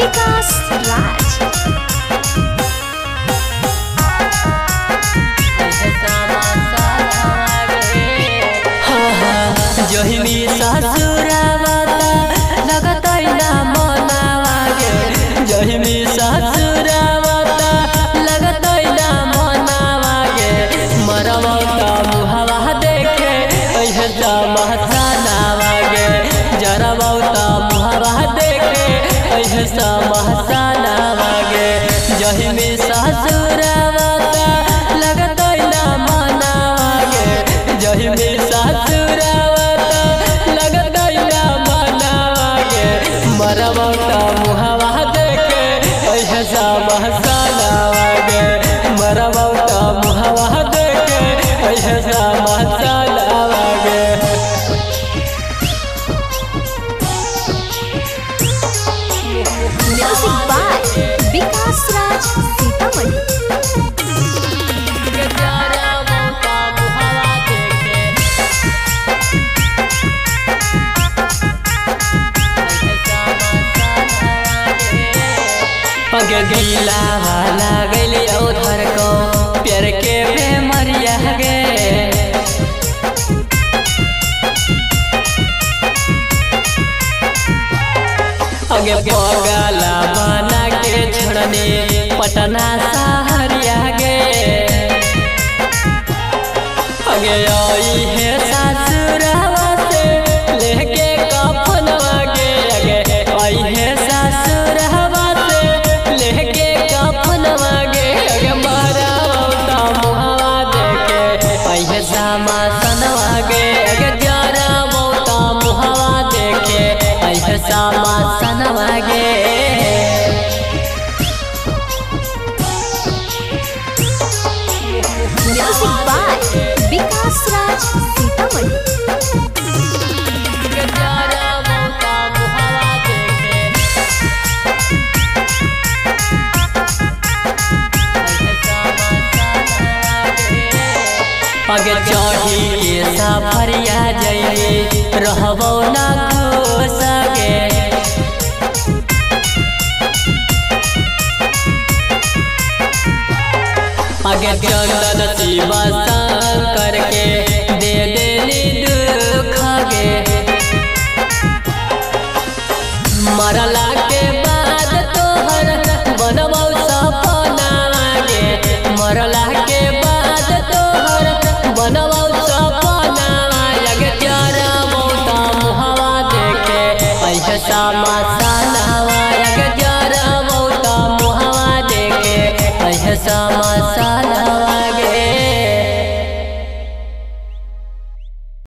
विकास राज। जोहिनी ससुरावता लगतै ना मनावागे, जोहिनी ससुरावता लगतै ना मनावागे, मरवता मुहवा देखे ऐहे महसनावागे, जरवता मुहवा देखे ऐहे महसनावागे, जोहिनी ससुरावता लगतै ना मनावागे, जोहिनी ससुरावता लगतै ना मनावागे, मरवता मुहवा देखे ऐहे महसनावागे, मरवता मुहवा देखे ऐहे महसनावागे। Music by Vikas Raj Sitamarhi. अगे गीला वाला गैली उधर को प्यार के बेमरिया गे, अगे पगला बना के छोड़ने पटना सहरिया गे, अगे आई है ससुरावा से लेके कफनवा गे, अगे आई है ससुरावा से लेके कफनवा गे, अगे मरवता मुहवा देखे ऐहे समासनवा गे, अगे जरवता मुहवा देखे ऐहे समासनवा गे। Music by Vikas Raj Sitamarhi. अगे चढ़ी के सफरिया जाइए रहबो ना खुश गे, अगे चंदन शिव शंकर के दे देली दुख गे, मरला के बाद तोहर बनबौ सपना गे, मरला के बाद तोहर बनबौ सपना, अगे जरवता मुहवा देखे ऐहे समासनावा, अगे जरवता मुहवा देखे ऐहे समासनावा।